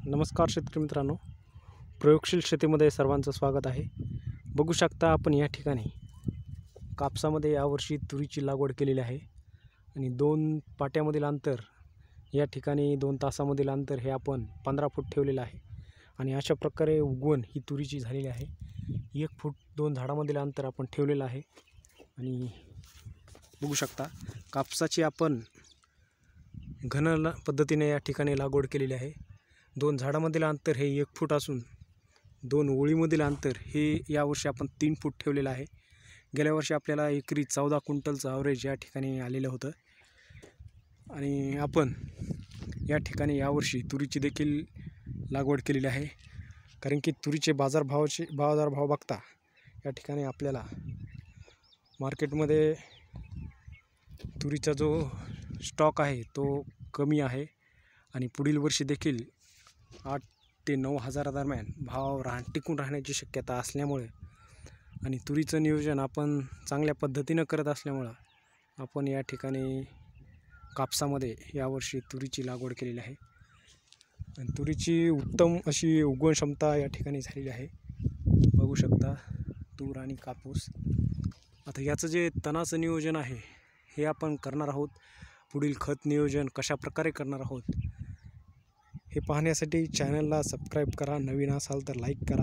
नमस्कार शेतकरी मित्रांनो, प्रयोगशील शेतीमध्ये सर्वांचं स्वागत आहे। बघू शकता आपण या ठिकाणी कापसामध्ये यावर्षी तुरीची लागवड केलेली आहे आणि 2 पाट्यामधील अंतर या ठिकाणी 2 तासामधील अंतर हे आपण 15 फूट ठेवलेलं आहे आणि अशा प्रकारे उगवण ही तुरीची झालेली आहे। 1 फूट 2 झाडामधील अंतर आपण ठेवलेलं आहे आणि बघू शकता कापसाची आपण घन पद्धतीने या ठिकाणी लागवड केलेली आहे। 2 झाडामधील अंतर हे 1 फूट असून 2 ओळीमधील अंतर हे यावर्षी आपण 3 फूट ठेवलेलं आहे। गेल्या वर्षी आपल्याला एकरी 14 क्विंटलचं ॲव्हरेज या ठिकाणी आलेलं होतं आणि आपण या ठिकाणी यावर्षी तुरीची देखील लागवड केलेली आहे। कारण की तुरीचे बाजारभाव बघता या ठिकाणी आपल्याला मार्केटमध्ये तुरीचा जो स्टॉक आहे तो कमी आहे आणि पुढील वर्षी देखील 8 ते 9 हजारादरम्यान भाव टिकून राहण्याची शक्यता असल्यामुळे आणि तुरीचं नियोजन आपण चांगल्या पद्धतीनं करत असल्यामुळे आपण या ठिकाणी कापसामध्ये यावर्षी तुरीची लागवड केलेली आहे आणि तुरीची उत्तम अशी उगवण क्षमता या ठिकाणी झालेली आहे। बघू शकता तूर आणि कापूस। आता याचं जे तणाचं नियोजन आहे हे आपण करणार आहोत। पुढील खत नियोजन कशा प्रकारे करणार आहोत हे पाहण्यासाठी चॅनलला सबस्क्राईब करा, नवीन असाल तर लाईक करा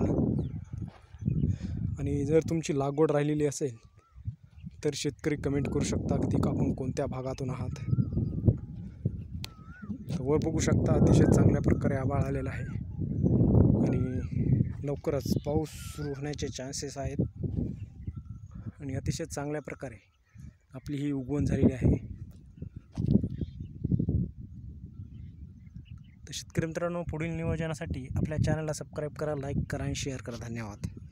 आणि जर तुमची लागवड राहिलेली असेल तर शेतकरी कमेंट करू शकता की आपण कोणत्या भागातून आहात। वर बघू शकता अतिशय चांगल्या प्रकारे आभाळ आलेला आहे आणि लवकरच पाऊस सुरू होण्याचे चान्सेस आहेत आणि अतिशय चांगल्या प्रकारे आपली ही उगवण झालेली आहे। तर शेतकरी मित्रांनो, पुढील नियोजनासाठी आपल्या चॅनलला सबस्क्राईब करा, लाईक करा आणि शेअर करा। धन्यवाद।